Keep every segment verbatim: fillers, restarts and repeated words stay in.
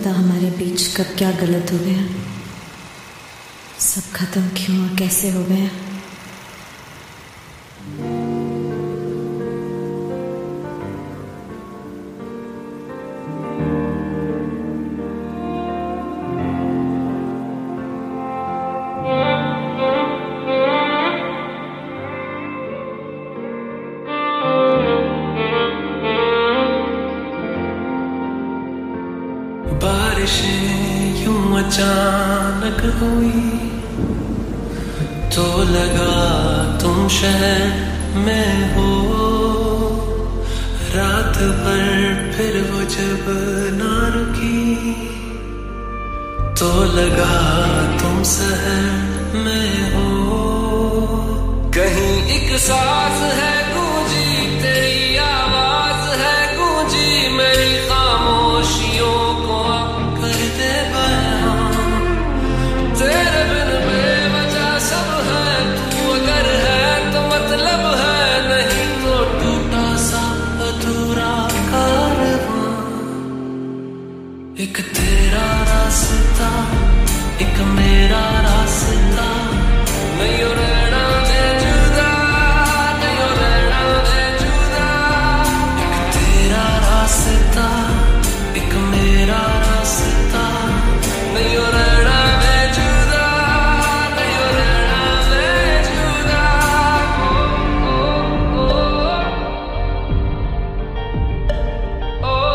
पता हमारे बीच कब क्या गलत हो गया, सब खत्म क्यों और कैसे हो गया। बारिशें यूं अचानक हुई तो लगा तुम शहर में हो। रात भर फिर वो जब ना रुकी तो लगा तुम शहर में हो। कहीं एक सांस है गूंजी तेरी आवाज है गूंजी मेरी खामोशियों को कर दे बयां। तेरे बिन बेवजह सब है, तू अगर है तो मतलब है, नहीं तो टूटा सा अधूरा कारवां। एक तेरा रास्ता एक मेरा रास्ता, नहीं रहना दे जुदा, नहीं रहना दे जुदा। एक तेरा रास्ता एक मेरा रास्ता, नहीं रहना दे जुदा, नहीं रहना दे जुदा। ओ, ओ, ओ,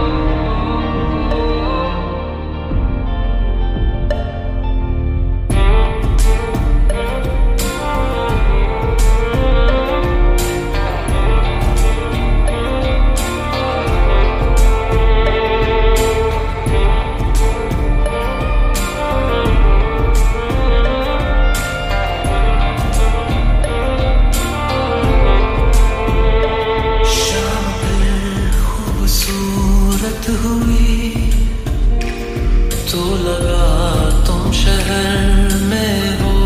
शाम फिर खूबसूरत हुई तो लगा तुम शहर में हो।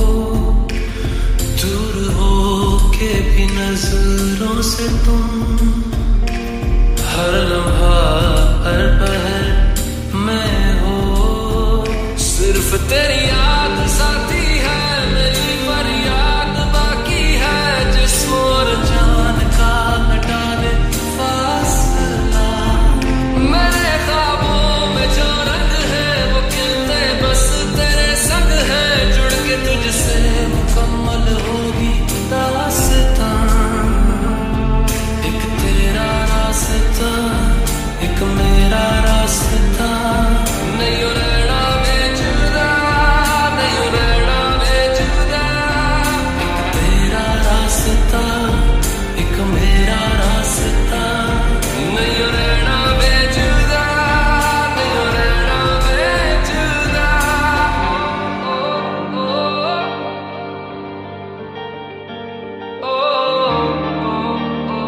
दूर हो के भी नजरों से तुम हर लम्हा हर पहर में हो। सिर्फ तेरी याद साथी है, मेरी फरियाद बाकी है। जिस्म और जान का हटा दे फासला, मेरे ख्वाबों में जो रंग है वो खिलते बस तेरे संग है। जुड़ के तुझसे मुकम्मल होगी दास्तां। एक तेरा रास्ता एक मेरा रास्ता, नहीं रहना मैं जुदा, नहीं रहना मैं जुदा। एक तेरा रास्ता एक मेरा रास्ता, नहीं रहना मैं जुदा, नहीं रहना मैं जुदा। ओ, ओ, ओ,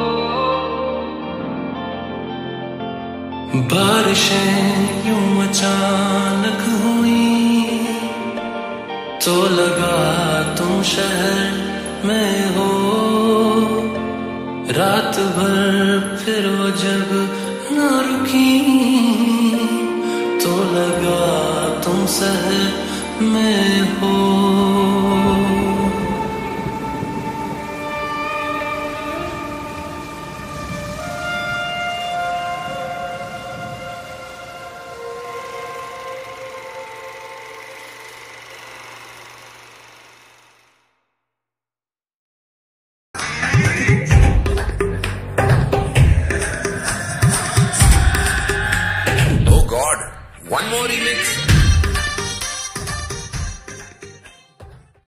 ओ। बारिशें यूं अचानक हुई तो लगा तुम शहर में हो। रात भर फिर वो जब ना रुकी तो लगा तुम शहर में हो।